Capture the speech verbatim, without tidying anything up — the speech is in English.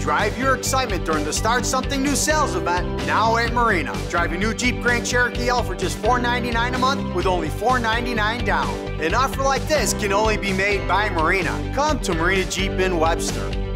Drive your excitement during the Start Something New sales event now at Marina. Drive a new Jeep Grand Cherokee L for just four ninety-nine a month with only four ninety-nine down. An offer like this can only be made by Marina. Come to Marina Jeep in Webster.